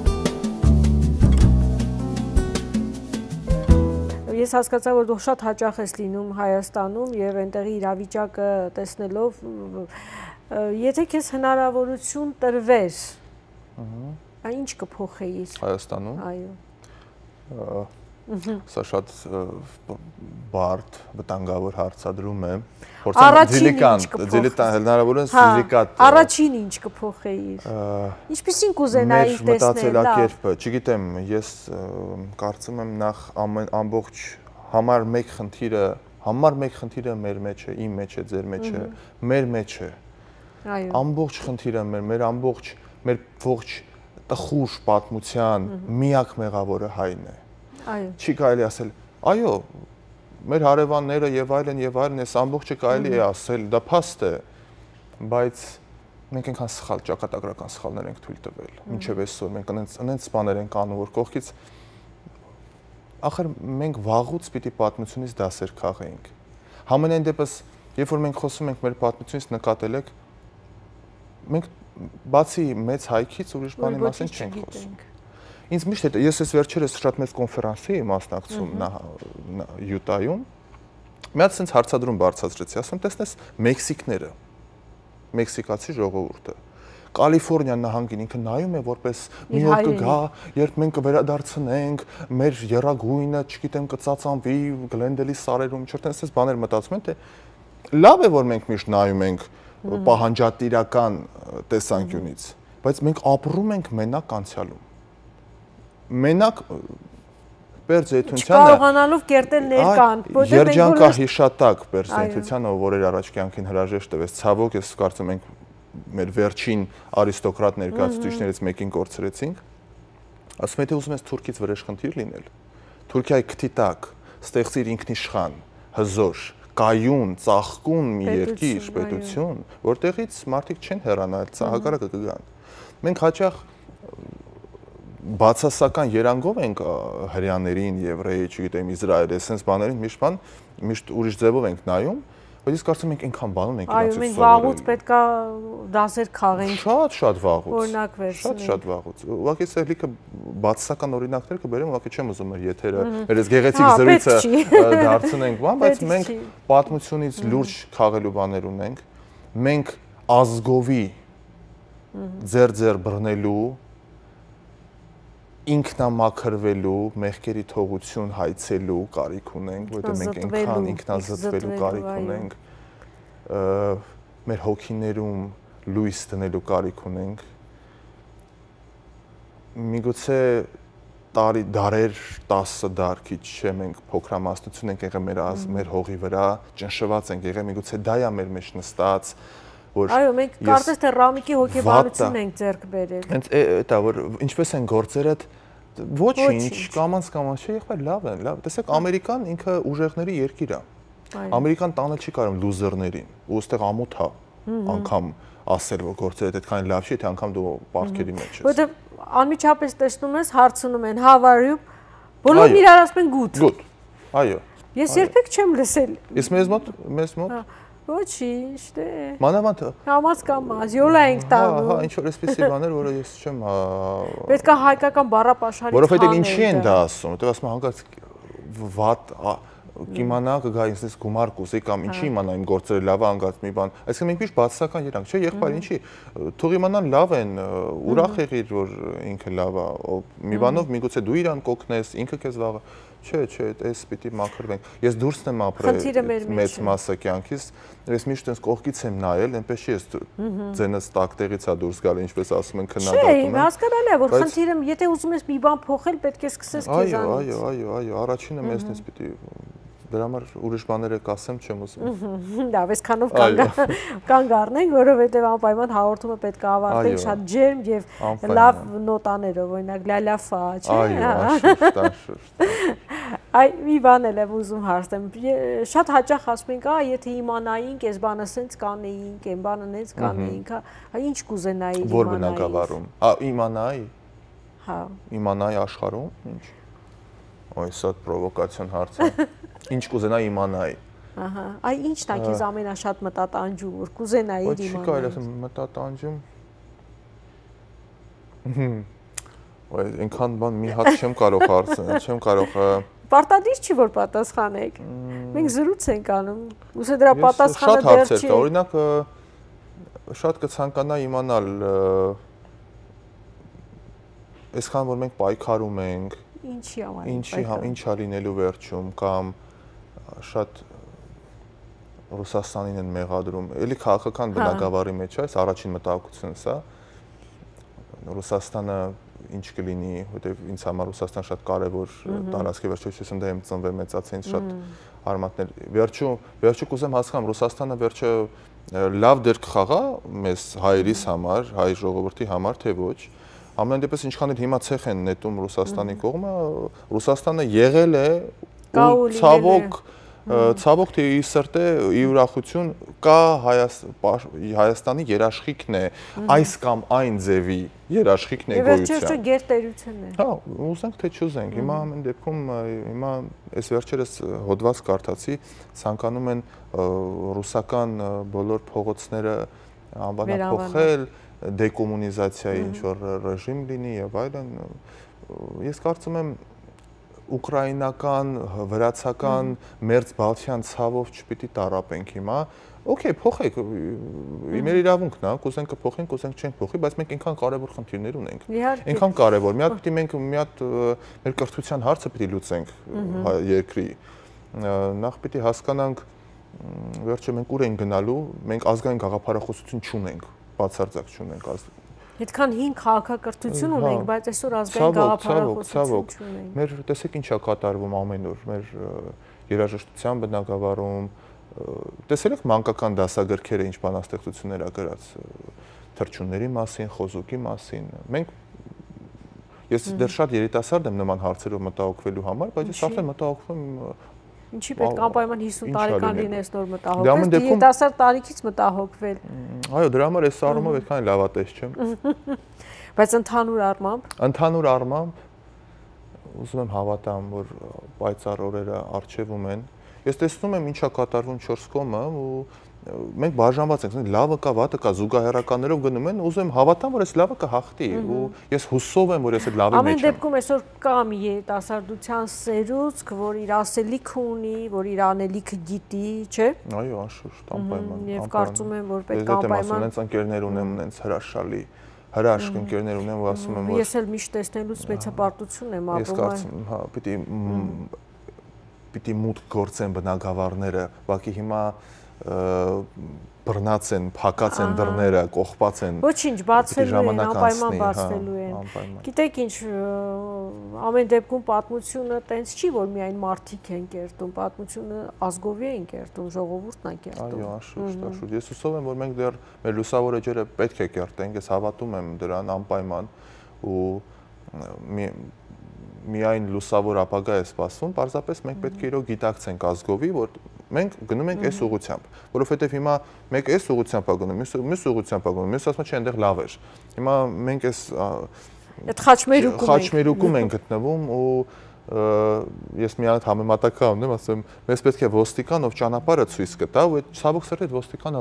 Ես հասկացա, որ դու շատ հաճախ ես լինում Հայաստանում եւ այնտեղի իրավիճակը տեսնելով, եթե քեզ հնարավորություն տրվեր, ինչ կփոխեիր Հայաստանում։ Այո։ Սա շատ բարդ, վտանգավոր հարցադրում է։ Հնարավորինս ֆիզիկատ։ Առաջին ինչ կփոխեիր։ Ինչպիսին կուզենայիր տեսնել։ Մտածելակերպը, չգիտեմ, ես կարծում եմ նախ ամբողջ համար մեկ խնդիրը մեր մեջ է, իմ մեջ է, ձեր մեջ է, մեր մեջ է։ Այո։ Ամբողջ խնդիրը մեր ողջ տխուր պատմության միակ մեղավորը Հայն է։ Այո։ Չի կարելի ասել, այո, մեր հարևանները եւ այլն, այս ամբողջը կարելի է ասել, դա փաստ է, բայց մենք այնքան սխալ ճակատագրական սխալներ ենք թույլ տվել։ Մինչև այսօր մենք այնց բաներ ենք անում, որ կողքից ախր մենք վաղուց պիտի պատմությունից դասեր քաղեինք։ Համենայն դեպս, երբ որ մենք խոսում ենք մեր պատմությունից, նկատել եք, մենք բացի մեծ հայքից ուրիշ բանի մասին չենք խոսում։ Ինձ միշտ է, ես այս վերջերս շատ մեծ կոնֆերանսի էի մասնակցում Յուտայում։ Մի հատ sense հարցադրում բարձրացրեցի, ասում տեսնես Մեքսիկները, մեքսիկացի ժողովուրդը, Կալիֆոռնիա նահանգին ինքը նայում է որպես մի օր կգա, երբ մենք կվերադարձնենք մեր եռագույնը, չգիտեմ, կծածանվի Գլենդելի սարերում, չորտենս բաներ մտածում են, թե լավ է, որ մենք միշտ նայում ենք պահանջատիրական տեսանկյունից, բայց մենք ապրում ենք մենակ անցյալում։ Մենակ Պերձեյթունյանը կարողանալով կերտել ներկան, որտեղ մենք երջանկահիշատակ Պերձեյթունյանը, որ էր առաջ կյանքին հրաժեշտ տվեց, ցավոք ես կարծում ենք մեր վերջին արիստոկրատ ներկայացուցիչներից մեկին կորցրեցինք, ասում է թե ուզում ես Թուրքից վրեժխնդիր լինել, Թուրքիայի քթի տակ ստեղծիր ինքնիշխան, հզոր, կայուն, ծաղկուն մի երկիր, պետություն, որտեղից մարդիկ չեն հեռանա, հակառակը կգան։ Մենք հաճախ բացասական երանգով ենք հրեաներին, եվրեի, չգիտեմ, Իսրայել, այսպես բաներին միշտ ուրիշ ձևով ենք նայում, բայց ես կարծում եմ այնքան բանում ենք իրացից սովորել։ Այո, մենք վաղուց պետքա դասեր քաղենք։ Շատ վաղուց։ Օրինակ վերցնենք։ Շատ վաղուց։ Ուղղակի ես լիքը բացասական օրինակներ կբերեմ, ուղղակի չեմ ուզում մեր եթերը, մեր այս գեղեցիկ զրույցը դարձնենք բան, բայց մենք պատմությունից լուրջ քաղելու բաներ ունենք։ Մենք ազգովի ձեր բռնելու ինքնամաքրվելու, մեղքերի թողություն հայցելու կարիք ունենք, որտեղ մենք այնքան ինքնազտվելու կարիք ունենք, մեր հոգիներում լույս դնելու կարիք ունենք։ Միգուցե դարեր 10 դար քիչ չէ, մենք փոքրամասնություն ենք եղել մեր հողի վրա, ճնշված ենք եղել, միգուցե դա է մեր մեջ նստած, որ այո, մենք կարծես թե Ռամիկի հոգեբանությունն ենք ձեռք բերել։ Հենց դա որ ինչպես են գործերը ոչինչ, կամանց չէ, եղբայր լավ են, լավ։ Տեսեք, Ամերիկան ինքը ուժեղների երկիր է։ Ամերիկան տանել չի կարող լուզերներին, ու այստեղ ամոթ է անգամ ասել, որ գործերը այդքան լավ չի, թե անգամ դու պարտքերի մեջ ես։ Որտեղ անմիջապես տեսնում ես, հարցնում են, how are you, բոլորն իրար ասում են good։ Good։ Այո։ Ես երբեք չեմ լսել։ Ես մեզ մոտ Ոչինչ, դե։ Մանավանդ կամաց, յոլա ենք տանում։ Հա, ինչ որ այսպեսի բաներ, որը ես չեմ պետք է հայկական բառապաշարից որովհետև ինչի են դա ասում, որտեղ ասում հանկարծ վատ կիմանա կգա ինձ գումար կուզի կամ ինչի իմանա իմ գործերը լավ է անգած մի բան, այսինքն մենք միշտ բացասական երանք, չէ, եղբայր ինչի, թող իմանան լավ են, ուրախ եղիր, որ ինքը լավ է, մի բանով միգուցե դու իրան կօգնես, ինքը քեզ վաղը, չէ, այս պիտի մաքրվենք։ Ես դուրսն եմ ապրել մեծ մասը կյանքից, ես միշտ այնպես կողքից եմ նայել, այնպես չի ես ձենս տակտեղից է դուրս գալ, ինչպես ասում են քննադատում են։ Չէ, հասկանալի է, որ խնդիրը, եթե ուզում ես մի բան փոխել, պետք է սկսես քեզանից։ Այո, առաջինը մեզնից պիտի դրա համար ուրիշ բաներ եք ասեմ, չեմ ուզում։ Լավ, այսքանով կանգ առնենք, որովհետև անպայման հաղորդումը պետք է ավարտենք շատ ջերմ եւ լավ նոտաներով, օրինակ լալաֆա, չէ՞։ Այո, Այ մի բան էլ եմ ուզում հարցնեմ։ Շատ հաճախ ասում ենք, եթե իմանայինք, այս բանը սենց կանեինք, այն բանը նենց կանեինք, ինչ կուզենայի իմանայի։ Որ բնակավարում։ Իմանայի։ Հա։ Իմանայի աշխարհում, ինչ։ Այ սա պրովոկացիոն հարց է։ Ինչ կուզենայի իմանայի։ Ահա, այ ինչն է քեզ ամենաշատ մտատանջում, որ կուզենայիր իմանալ։ Չի կարելի ասեմ մտատանջում։ Այ այնքան բան մի հատ չեմ կարող հարցնել, չեմ կարող։ Պարտադիր չի որ պատասխանեք։ Մենք զրույց ենք անում։ Ուսե դրա պատասխանը դեռ չի։ Օրինակ շատ կցանկանա իմանալ այսքան որ մենք պայքարում ենք, ինչի լինելու վերջում կամ շատ Ռուսաստանին են մեղադրում, էլի քաղաքական բնակավարի մեջ է, այս առաջին մտահոգությունս է, Ռուսաստանը ինչ կլինի, որտեղ ինձ համար Ռուսաստան շատ կարևոր տարածք է, վերջո ես ընդդեմ ծնվել մեծացել, ինձ շատ արմատներ, վերջո կուզեմ հասկանամ, Ռուսաստանը վերջը լավ դեր կխաղա մեզ հայերիս համար, հայ ժողովրդի համար, թե ոչ, ամեն դեպս ինչքան էլ հիմա ցեխ են նետում Ռուսաստանի կողմը, Ռուսաստանը եղել է ու ցավոք Ցավոք թե ի սրտե ի ուրախություն կա Հայաստանի երաշխիքն է այս կամ այն ձևի երաշխիքն է գոյության։ Վերջերս գերտերությունն է։ Հա, ուզենք թե չուզենք, հիմա ամեն դեպքում հիմա այս վերջերս հոդված կարդացի, ցանկանում են ռուսական բոլոր փողոցները անվանափոխել, դեկոմունիզացիայի ինչ-որ ռեժիմ լինի եւ այլն։ Ես կարծում եմ ուկրաինական, վրացական, մերձբալթյան ցավով չպիտի տարապենք հիմա։ Okay, փոխեք, մեր իրավունքն է, կուզենք կփոխենք, կուզենք չենք փոխի, բայց մենք այնքան կարևոր խնդիրներ ունենք։ Այնքան կարևոր, մի հատ պիտի մենք մի հատ մեր կրթության հարցը պիտի լուծենք երկրի։ Նախ պիտի հասկանանք, վերջը մենք ուր ենք գնալու, մենք ազգային գաղափարախոսություն չունենք, բացարձակ չունենք։ Այդքան հին քաղաքակրթություն ունենք, բայց այսօր ազգային գաղափարախոսություն չունենք։ Մեր տեսեք ինչա կատարվում ամեն օր, մեր երաժշտության բնագավառում, տեսել եք մանկական դասագրքերը ինչ բանաստեղծություններ ա գրած թռչունների մասին, խոզուկի մասին։ Ես դեռ շատ երիտասարդ եմ նման հարցերով մտահոգվելու համար, բայց ես արդեն մտահոգվում եմ ինչի պետք անպայման 50 տարեկան լինես նոր մտահոգվել, երիտասարդ տարիքից մտահոգվել։ Այո, դրա համար այս առումով այդքան լավատես չեմ։ Բայց ընդհանուր առմամբ ուզում եմ հավատամ, որ պայծառ օրերը առջևում են։ Ես տեսնում եմ ինչա կատարվում 4 կողմը ու մենք բաժանված ենք, լավը կա, վատը կա, զուգահեռականներով գնում են, ուզում եմ հավատամ, որ այս լավը կհաղթի ու ես հուսով եմ, որ ես այդ լավի մեջ եմ։ Ամեն դեպքում այսօր կա մի երիտասարդության սերուցք, որ իր ասելիքը ունի, որ իր անելիքը գիտի, չէ՞։ Այո, անշուշտ, անպայման։ Եւ կարծում եմ, որ պետք է անպայման ունենց ընկերներ ունեմ, ունենց հրաշալի հրաշք ընկերներ ունեմ, որ ասում եմ, որ ես էլ միշտ տեսնելուց մեծապարտություն եմ ապրում։ Ես կարծում, հա, պիտի մուտք գործեն բնակավարները, ուղղակի հիմա բռնած են, փակած են դռները, կողպած են։ Ոչինչ, բացվելու են, անպայման բացվելու են։ Գիտեք ինչ, ամեն դեպքում պատմությունը տենց չի, որ միայն մարդիկ են կերտում, պատմությունը ազգովի են կերտում, ժողովուրդն է կերտում։ Այո, անշուշտ։ Ես հուսով եմ, որ մենք դեռ մեր լուսավոր էջերը պետք է կերտենք, ես հավատում եմ դրան անպայման ու միայն լուսավոր ապագա է սպասվում, պարզապես մենք պետք է իրոք գիտակցենք ազգովի, որ մենք գնում ենք այս ուղղությամբ, որովհետև հիմա մեկ այս ուղղությամբ է գնում, մյուս ուղղությամբ է գնում, մյուս ասում է չէ, այնտեղ լավ էր։ Հիմա մենք այս խաչմերուկում ենք գտնվում ու ես մի հատ համեմատական ունեմ, ասում եմ, մեզ պետք է ոստիկան, ով ճանապարհը ցույց կտա, ու այդ ցավոք սրտի ոստիկանը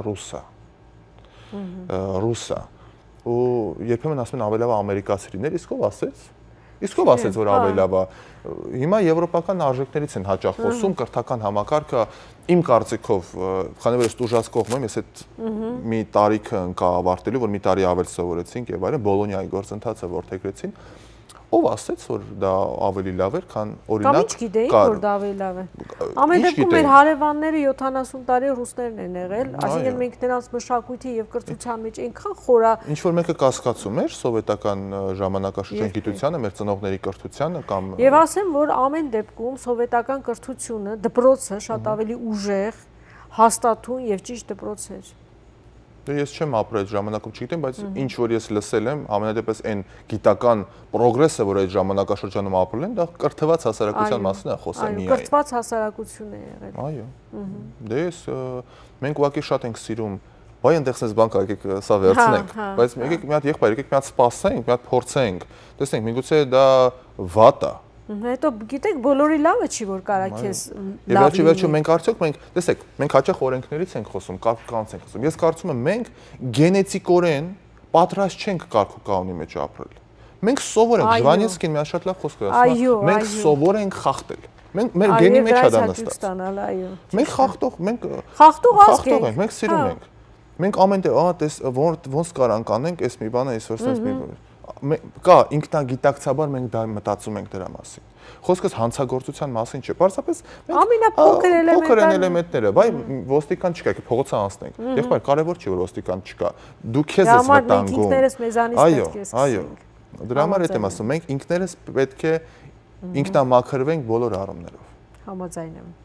ռուս է։ Ու երբեմն ասում են ավելի լավ ամերիկացի լիներ, իսկ ով ասեց։ Իսկ ով ասեց, որ ավելի լավ է։ Հիմա եվրոպական արժեքներից են հաճախ խոսում, կրթական համակարգը իմ կարծիքով, քանի որ ես ուժած կողմ եմ, ես այդ մի տարիքը ընկա ավարտելու, որ մի տարի ավել սովորեցինք եւ այլն, Բոլոնիայի գործընթացը որդեգրեցին։ Ով ասեց, որ դա ավելի լավ էր, քան օրինակ։ Կամ ինչ գիտեիք, որ դա ավելի լավ է։ Ամեն դեպքում մեր հարևանները 70 տարի ռուսներն են եղել, այսինքն մենք նրանց մշակույթի եւ կրթության մեջ այնքան խորա։ Ինչ որ մեկը կասկածում էր սովետական ժամանակաշրջան գիտությանը, մեր ծնողների կրթությանը կամ։ Եվ ասեմ, որ ամեն դեպքում սովետական կրթությունը, դպրոցը շատ ավելի ուժեղ, հաստատուն եւ ճիշտ դպրոց էր։ Ես չեմ ապրել այդ ժամանակում, չգիտեմ, բայց ինչ որ ես լսել եմ, ամենադեպս այն գիտական պրոգրեսը, որ այդ ժամանակաշրջանում ապրել են, դա կրթված հասարակության մասին է խոսում միայն։ Կրթված հասարակություն է եղել։ Այո։ Դե ես մենք ուղղակի շատ ենք սիրում, բայ այնտեղս էս բան կա, եկեք սա վերցնենք, բայց եկեք մի հատ եղբայր, եկեք մի հատ սպասենք, մի հատ փորձենք։ Տեսնենք, միգուցե դա վատ է։ Հետո գիտեք, բոլորի լավը չի, որ կարա քեզ լավ լինի։ Վերջը մենք արդյոք տեսեք, մենք հաճախ օրենքներից ենք խոսում, կարգուկանոնից ենք խոսում։ Ես կարծում եմ մենք գենետիկորեն պատրաստ չենք կարգուկանոնի մեջ ապրել։ Մենք սովոր ենք, Ժվանեցկին մի շատ լավ խոսք է ասում։ Մենք սովոր ենք խախտել։ Մեր գենի մեջ է դա նստած։ Մենք խախտող ազգ ենք, մենք սիրում ենք։ Մենք ամեն տեղ, ոնց կարանք անենք, այս մի բանը, այս որպես մի բան։ Կա ինքնագիտակցաբար մենք դա մտածում ենք դրա մասին։ Խոսքս հանցագործության մասին չէ, պարզապես ամենափոքր էլեմենտները, բայ ոստիկան չկա, փողոցը անցնենք։ Եղբայր, կարևոր չի որ ոստիկան չկա։ Դու քեզ ես վտանգում։ Այո, դրա համար եմ ասում, մենք ինքներս պետք է ինքնամաքրվենք բոլոր առումներով։ Համաձայն եմ։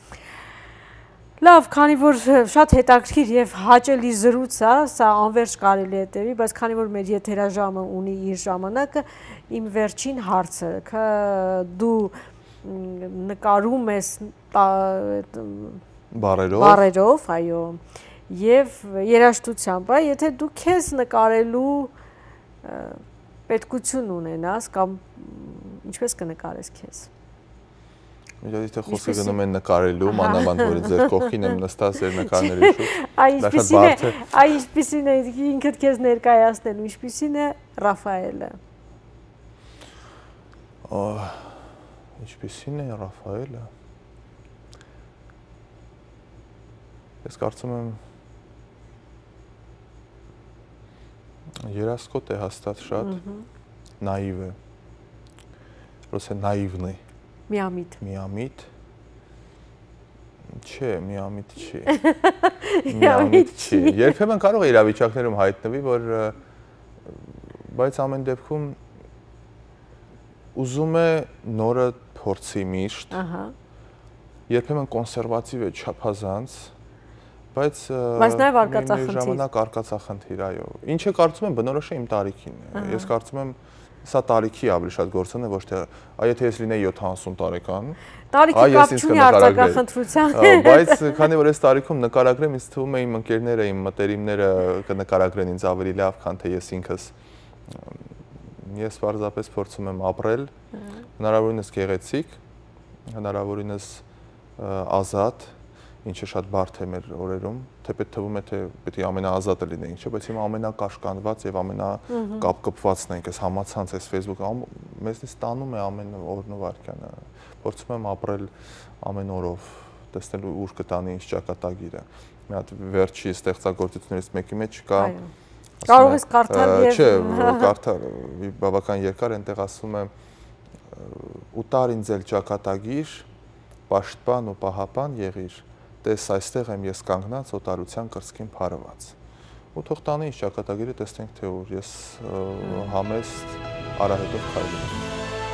Լավ, քանի որ շատ հետաքրքիր եւ հաճելի զրույց է, սա անverջ կարելի է տևի, բայց քանի որ մեր եթերաժամը ունի իր ժամանակը, իմ վերջին հարցը, դու նկարում ես բարերով, այո, եւ երաժշտությամբ, եթե դու քեզ նկարելու պետքություն ունենաս կամ ինչպես կնկարես քեզ։ Եթե խոսքը գնում են նկարելու, մանավանդ որ ձեր կողքին եմ նստած ձեր նկարների շուտ։ Ինչպիսին է ինքդ քեզ ներկայացնելու, ինչպիսին է Ռաֆայելը։ Ինչպիսին է Ռաֆայելը։ Ես կարծում եմ երասկոտ է հաստատ շատ, նայիվ է, ռոսե նայիվն է։ Միամիտ, չէ, միամիտ չի, երբեմն կարող է իրավիճակներում հայտնվի, որ, բայց ամեն դեպքում ուզում է նորը փորձի միշտ, երբեմն կոնսերվատիվ է չափազանց, բայց նաև արկածախնդիր։ Ժամանակ արկածախնդիր, այո։ Ինչը կարծում եմ բնորոշ է իմ տարիքին։ Ես կարծում եմ սա տարիքի ավելի շատ գործոն է, ոչ թե եթե ես լինեի 70 տարեկան, տարիքի կապ չունի արկածախնդրության։ Բայց քանի որ այս տարիքում նկարագրեմ, ինձ թվում է իմ ընկերները, իմ մտերիմները կնկարագրեն ինձ ավելի լավ, քան թե ես ինքս։ Ես պարզապես փորձում եմ ապրել, հնարավորինս գեղեցիկ, հնարավորինս ազատ, ինչը շատ բարդ է մեր օրերում, թեպետ թվում է, թե պետք է ամենաազատը լինենք, չէ՞, բայց հիմա ամենակաշկանդված եւ ամենակապկպվածն ենք, այս համացանց, այս Facebook-ը մեզնից տանում է ամեն օրն ու վայրկյանը։ Փորձում եմ ապրել ամեն օրով, տեսնելու ուր կտանի ինչ ճակատագիրը։ Մի հատ վերջի ստեղծագործություններից մեկի մեջ կա կարող ես կարդալ եւ չէ, կարդալ, բավական երկար, այնտեղ ասում է ուտար ինձ էլ ճակատագիր, պաշտպան ու պահապան եղիր, տես այստեղ եմ ես կանգնած օտարության կրծքին փարված։ Ու թող տանի ինչ ճակատագիրը, տեսնենք թե ուր, ես համեստ արահետով քայլում եմ։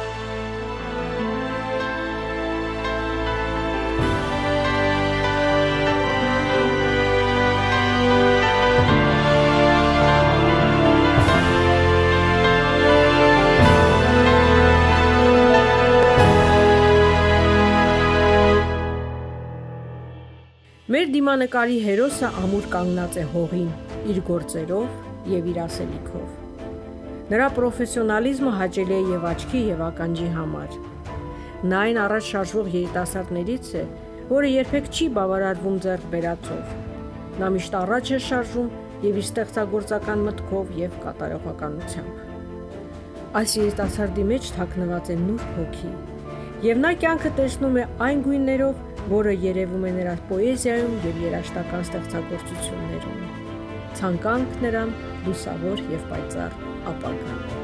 Մեր դիմանկարի հերոսը ամուր կանգնած է հողին, իր գործերով եւ իր ասելիքով։ Նրա պրոֆեսիոնալիզմը հաճելի է եւ աչքի եւ ականջի համար։ Նա այն առաջ շարժվող երիտասարդներից է, որը երբեք չի բավարարվում ձեռք բերածով։ Նա միշտ առաջ է շարժում եւ իր ստեղծագործական մտքով եւ կատարողականությամբ։ Այս երիտասարդի մեջ թաքնված է նուրբ հոգի, եւ նա կյանքը տեսնում է այն գույներով, որը երևում է նրա պոեզիայում եւ երաժշտական ստեղծագործություններում։ Ցանկանք նրան լուսավոր եւ պայծառ ապագա։